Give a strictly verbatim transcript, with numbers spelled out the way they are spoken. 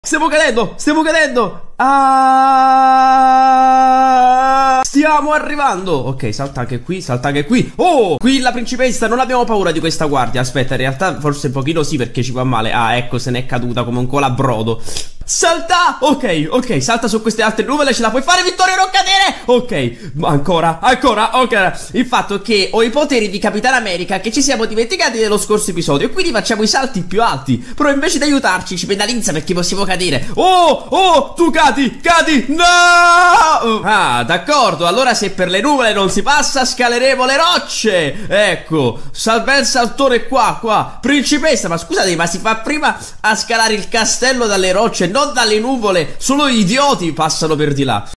Stiamo cadendo, stiamo cadendo. Ah, stiamo arrivando. Ok, salta anche qui, salta anche qui. Oh, qui la principessa, non abbiamo paura di questa guardia. Aspetta, in realtà forse un pochino sì, perché ci fa male. Ah, ecco, se n'è caduta come un colabrodo. Salta! Ok, ok, salta su queste altre nuvole, ce la puoi fare, Vittorio, non cadere! Ok, ancora, ancora, ok. Il fatto è che ho i poteri di Capitan America che ci siamo dimenticati nello scorso episodio, e quindi facciamo i salti più alti. Però invece di aiutarci ci penalizza perché possiamo cadere. Oh, oh, tu cadi, cadi, no! Ah, d'accordo, allora se per le nuvole non si passa, scaleremo le rocce. Ecco, sal bel saltone qua, qua. Principessa, ma scusate, ma si fa prima a scalare il castello dalle rocce, non dalle nuvole. Solo gli idioti passano per di là.